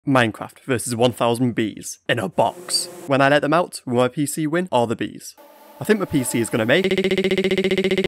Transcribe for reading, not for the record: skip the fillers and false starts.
Minecraft versus 1000 bees in a box. When I let them out, will my PC win or the bees? I think my PC is gonna make